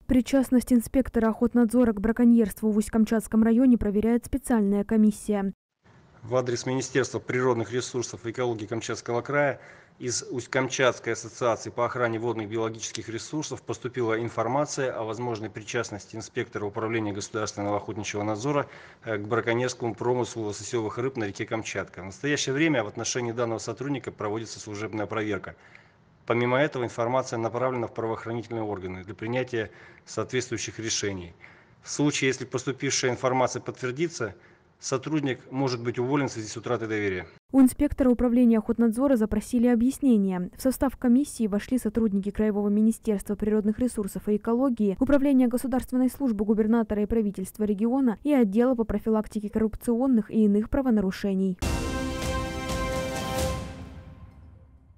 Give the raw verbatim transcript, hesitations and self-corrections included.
Причастность инспектора охотнадзора к браконьерству в Усть-Камчатском районе проверяет специальная комиссия. В адрес Министерства природных ресурсов и экологии Камчатского края из Усть-Камчатской ассоциации по охране водных биологических ресурсов поступила информация о возможной причастности инспектора управления государственного охотничьего надзора к браконьерскому промыслу лососевых рыб на реке Камчатка. В настоящее время в отношении данного сотрудника проводится служебная проверка. Помимо этого, информация направлена в правоохранительные органы для принятия соответствующих решений. В случае, если поступившая информация подтвердится, сотрудник может быть уволен в связи с утратой доверия. У инспектора управления охотнадзора запросили объяснения. В состав комиссии вошли сотрудники Краевого министерства природных ресурсов и экологии, Управления государственной службы губернатора и правительства региона и отдела по профилактике коррупционных и иных правонарушений.